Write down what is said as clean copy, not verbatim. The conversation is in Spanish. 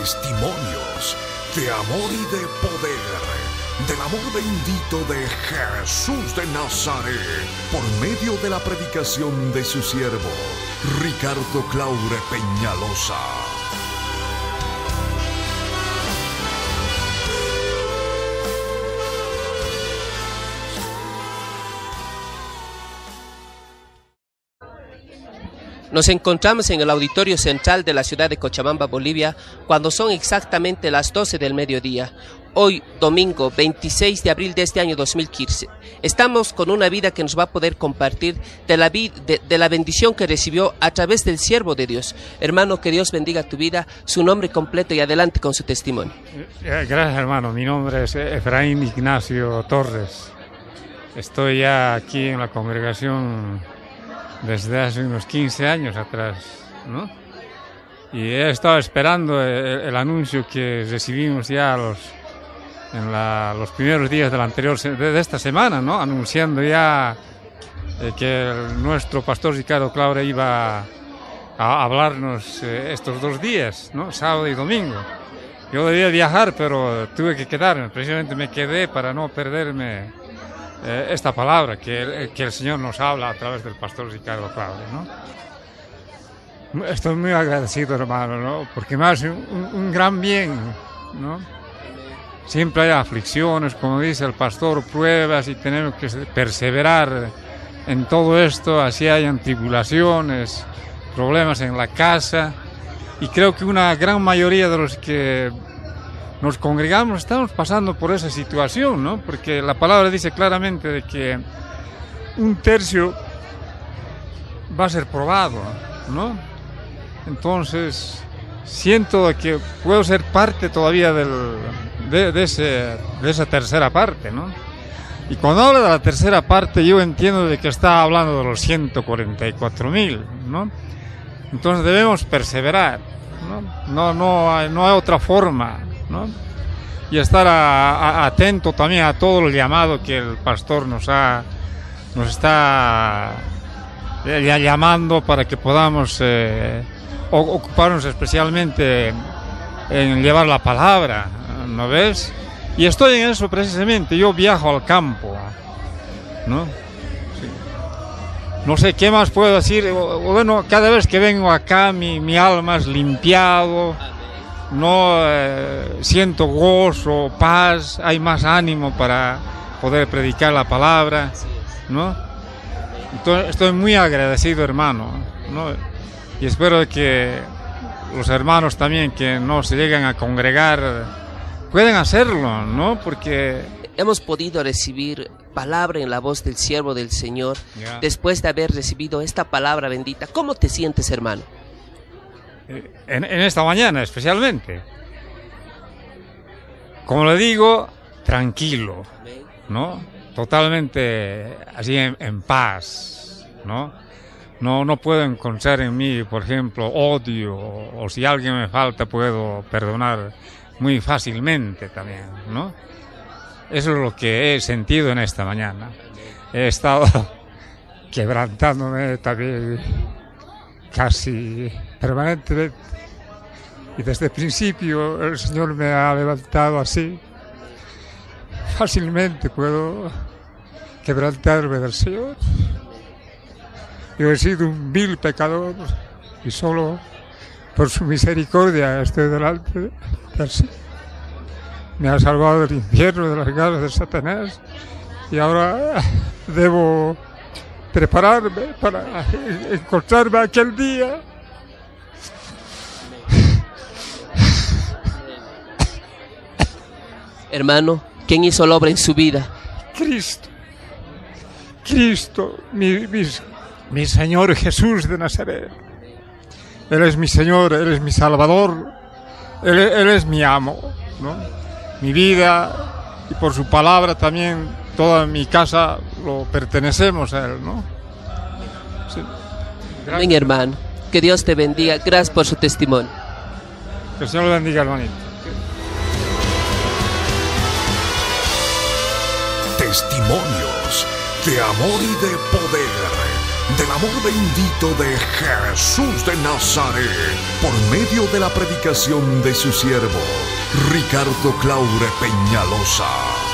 Testimonios de amor y de poder, del amor bendito de Jesús de Nazaret, por medio de la predicación de su siervo, Ricardo Claure Peñalosa. Nos encontramos en el auditorio central de la ciudad de Cochabamba, Bolivia, cuando son exactamente las 12 del mediodía. Hoy, domingo 26 de abril de este año 2015. Estamos con una vida que nos va a poder compartir de la bendición que recibió a través del siervo de Dios. Hermano, que Dios bendiga tu vida, su nombre completo y adelante con su testimonio. Gracias, hermano. Mi nombre es Efraín Ignacio Torres. Estoy ya aquí en la congregación desde hace unos 15 años atrás, ¿no? Y he estado esperando el anuncio que recibimos ya en los primeros días de esta semana, ¿no? Anunciando ya que nuestro pastor Ricardo Claure iba a hablarnos estos 2 días, ¿no? Sábado y domingo. Yo debía viajar, pero tuve que quedarme. Precisamente me quedé para no perderme esta palabra que el Señor nos habla a través del pastor Ricardo Claure, ¿no? Estoy muy agradecido, hermano, ¿no? Porque me hace un gran bien, ¿no? Siempre hay aflicciones, como dice el pastor, pruebas, y tenemos que perseverar en todo esto. Así hayan tribulaciones, problemas en la casa, y creo que una gran mayoría de los que nos congregamos estamos pasando por esa situación, ¿no? Porque la palabra dice claramente de que 1/3 va a ser probado, ¿no? Entonces siento que puedo ser parte todavía de esa tercera parte, ¿no? Y cuando habla de la tercera parte, yo entiendo de que está hablando de los 144,000, ¿no? Entonces debemos perseverar, ¿no? No hay otra forma, ¿no? Y estar atento también a todo el llamado que el pastor nos está llamando para que podamos ocuparnos especialmente en llevar la palabra, ¿no ves? Y estoy en eso precisamente. Yo viajo al campo, ¿no? Sí. No sé qué más puedo decir. Bueno, cada vez que vengo acá mi alma es limpiado, no siento gozo, paz, hay más ánimo para poder predicar la palabra, ¿no? Entonces, estoy muy agradecido, hermano, ¿no? Y espero que los hermanos también que no se llegan a congregar pueden hacerlo, ¿no? Porque hemos podido recibir palabra en la voz del siervo del Señor, después de haber recibido esta palabra bendita. ¿Cómo te sientes, hermano? En esta mañana especialmente, como le digo, tranquilo, ¿no? Totalmente así en paz, ¿no? No puedo encontrar en mí, por ejemplo, odio, o si alguien me falta puedo perdonar muy fácilmente también, ¿no? Eso es lo que he sentido en esta mañana. He estado quebrantándome también casi permanentemente, y desde el principio el Señor me ha levantado así. Fácilmente puedo quebrantarme del Señor. Yo he sido un vil pecador y solo por su misericordia estoy delante del Señor. Me ha salvado del infierno, de las garras de Satanás, y ahora debo prepararme para encontrarme aquel día. Hermano, ¿quién hizo la obra en su vida? Cristo, mi Señor Jesús de Nazaret. Él es mi Señor, Él es mi Salvador, Él es mi amo, ¿no? Mi vida, y por su palabra también toda mi casa lo pertenecemos a Él, ¿no? Sí. Amén, hermano. Que Dios te bendiga. Gracias por su testimonio. Que el Señor lo bendiga, hermanito. Testimonios de amor y de poder, del amor bendito de Jesús de Nazaret, por medio de la predicación de su siervo, Ricardo Claure Peñalosa.